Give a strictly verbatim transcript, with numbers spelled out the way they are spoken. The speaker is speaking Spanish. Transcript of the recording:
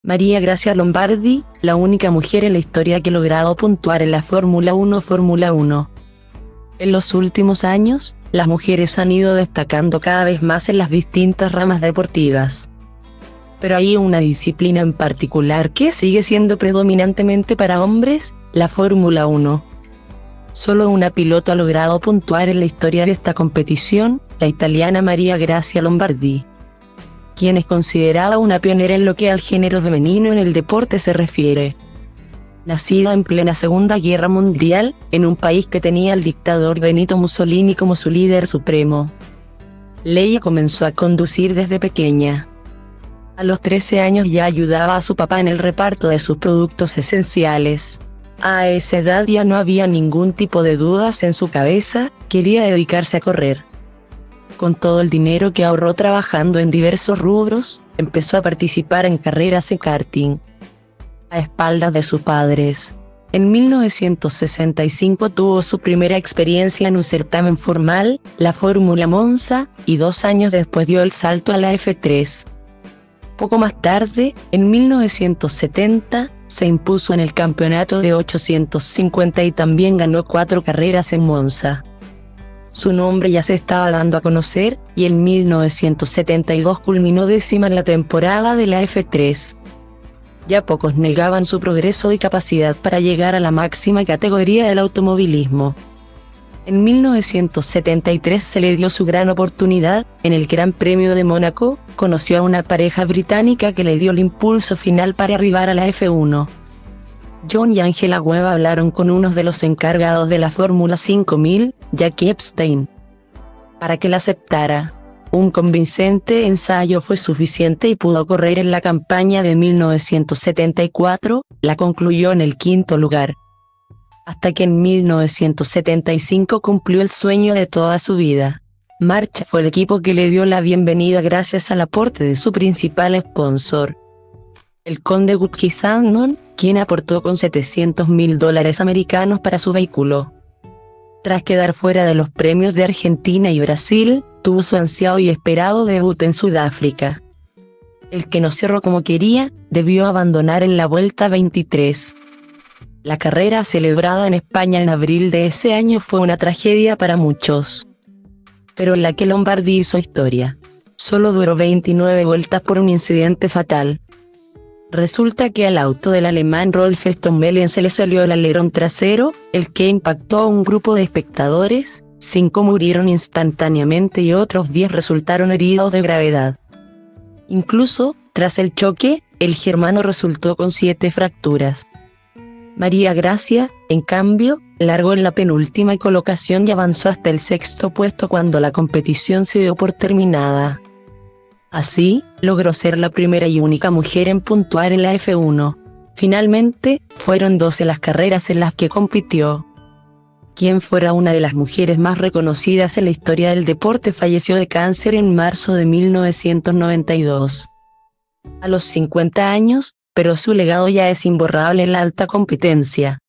María Grazia Lombardi, la única mujer en la historia que ha logrado puntuar en la Fórmula uno. Fórmula uno. En los últimos años, las mujeres han ido destacando cada vez más en las distintas ramas deportivas. Pero hay una disciplina en particular que sigue siendo predominantemente para hombres, la Fórmula uno. Solo una piloto ha logrado puntuar en la historia de esta competición, la italiana María Grazia Lombardi, quien es considerada una pionera en lo que al género femenino en el deporte se refiere. Nacida en plena Segunda Guerra Mundial, en un país que tenía al dictador Benito Mussolini como su líder supremo, Leia comenzó a conducir desde pequeña. A los trece años ya ayudaba a su papá en el reparto de sus productos esenciales. A esa edad ya no había ningún tipo de dudas en su cabeza, quería dedicarse a correr. Con todo el dinero que ahorró trabajando en diversos rubros, empezó a participar en carreras en karting, a espaldas de sus padres. En mil novecientos sesenta y cinco tuvo su primera experiencia en un certamen formal, la Fórmula Monza, y dos años después dio el salto a la F tres. Poco más tarde, en mil novecientos setenta, se impuso en el campeonato de ochocientos cincuenta y también ganó cuatro carreras en Monza. Su nombre ya se estaba dando a conocer, y en mil novecientos setenta y dos culminó décima en la temporada de la F tres. Ya pocos negaban su progreso y capacidad para llegar a la máxima categoría del automovilismo. En mil novecientos setenta y tres se le dio su gran oportunidad, en el Gran Premio de Mónaco, conoció a una pareja británica que le dio el impulso final para arribar a la F uno. John y Angela Webb hablaron con uno de los encargados de la Fórmula cinco mil, Jackie Epstein, para que la aceptara. Un convincente ensayo fue suficiente y pudo correr en la campaña de mil novecientos setenta y cuatro, la concluyó en el quinto lugar. Hasta que en mil novecientos setenta y cinco cumplió el sueño de toda su vida. March fue el equipo que le dio la bienvenida gracias al aporte de su principal sponsor, el conde Guthrie-Sandon, quien aportó con setecientos mil dólares americanos para su vehículo. Tras quedar fuera de los premios de Argentina y Brasil, tuvo su ansiado y esperado debut en Sudáfrica, el que no cerró como quería, debió abandonar en la vuelta veintitrés. La carrera celebrada en España en abril de ese año fue una tragedia para muchos, pero en la que Lombardi hizo historia. Solo duró veintinueve vueltas por un incidente fatal. Resulta que al auto del alemán Rolf Stommelen se le salió el alerón trasero, el que impactó a un grupo de espectadores, cinco murieron instantáneamente y otros diez resultaron heridos de gravedad. Incluso, tras el choque, el germano resultó con siete fracturas. María Grazia, en cambio, largó en la penúltima colocación y avanzó hasta el sexto puesto cuando la competición se dio por terminada. Así, logró ser la primera y única mujer en puntuar en la F uno. Finalmente, fueron doce las carreras en las que compitió. Quien fuera una de las mujeres más reconocidas en la historia del deporte falleció de cáncer en marzo de mil novecientos noventa y dos. A los cincuenta años, pero su legado ya es imborrable en la alta competencia.